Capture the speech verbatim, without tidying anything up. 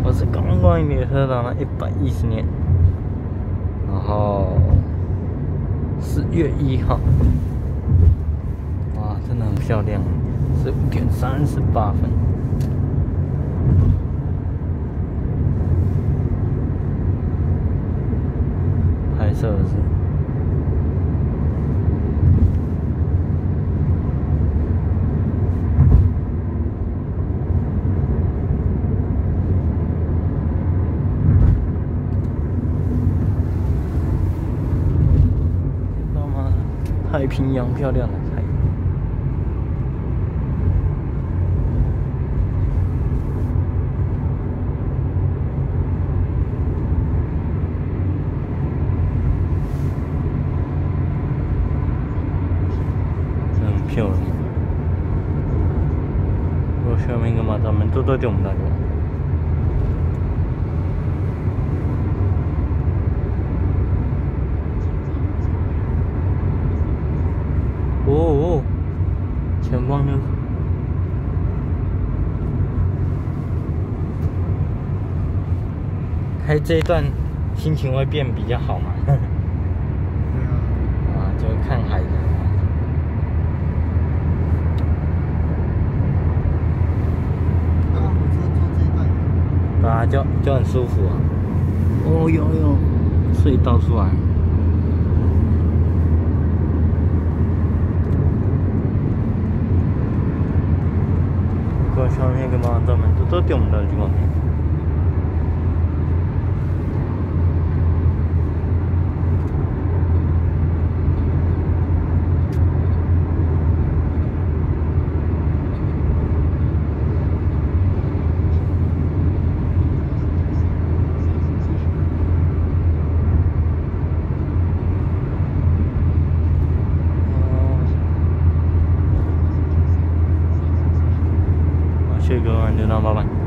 我是观光列车长的一百一十年，然后四月一号，哇，真的很漂亮，十五点三十八分。拍摄的是。太平洋漂亮的太阳。真的很漂亮。我下面个嘛，咱们都到点唔大个。哦哦，前方呢？开这一段心情会变比较好嘛？对啊。啊，就看海的。 啊，我说坐这一段。 对啊，就就很舒服啊。哦有有，隧道出来。我上面个嘛，咱们都都点唔到这个。谢谢各位观众，老板。